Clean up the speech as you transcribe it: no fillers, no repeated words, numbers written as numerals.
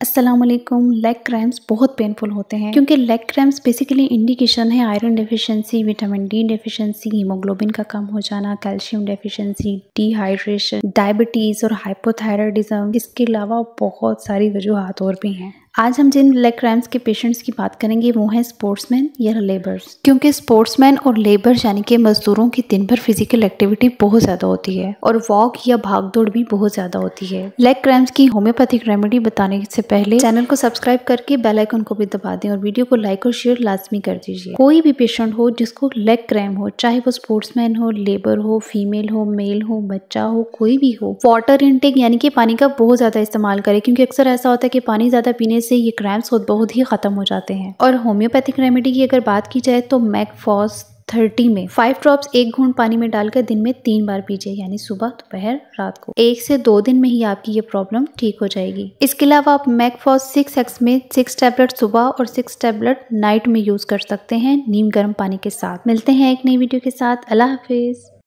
अस्सलामुअलैकुम। Leg cramps बहुत painful होते हैं क्योंकि लेग क्रैम्प्स बेसिकली इंडिकेशन है iron deficiency, vitamin D deficiency, haemoglobin का कम हो जाना, कैल्शियम डेफिशिएंसी, डिहाइड्रेशन, डायबिटीज और हाइपोथायराइडिज्म। इसके अलावा बहुत सारी वजूहात और भी हैं। आज हम जिन लेग क्रैम्प्स के पेशेंट्स की बात करेंगे वो हैं स्पोर्ट्समैन या लेबर्स, क्योंकि स्पोर्ट्समैन और लेबर्स यानी कि मजदूरों की दिन भर फिजिकल एक्टिविटी बहुत ज्यादा होती है और वॉक या भाग दौड़ भी बहुत ज्यादा होती है। लेग क्रैम्प्स की होम्योपैथिक रेमेडी बताने से पहले चैनल को सब्सक्राइब करके बेल आइकन को भी दबा दें और वीडियो को लाइक और शेयर लाजमी कर दीजिए। कोई भी पेशेंट हो जिसको लेग क्रैम्प हो, चाहे वो स्पोर्ट्समैन हो, लेबर हो, फीमेल हो, मेल हो, बच्चा हो, कोई भी हो, वाटर इनटेक यानी कि पानी का बहुत ज्यादा इस्तेमाल करे, क्योंकि अक्सर ऐसा होता है कि पानी ज्यादा पीने से ये क्रैम्प्स बहुत ही खत्म हो जाते हैं। और होम्योपैथिक रेमेडी की अगर बात की जाए तो मैकफॉस 30 में 5 ड्रॉप्स 1 घूंट पानी में डालकर दिन में 3 बार पीजिए, यानी सुबह, दोपहर, रात को। 1 से 2 दिन में ही आपकी ये प्रॉब्लम ठीक हो जाएगी। इसके अलावा आप मैकफॉस 6x में 6 टैबलेट सुबह और 6 टैबलेट नाइट में यूज कर सकते हैं नीम गर्म पानी के साथ। मिलते हैं एक नई वीडियो के साथ। अल्लाह हाफिज।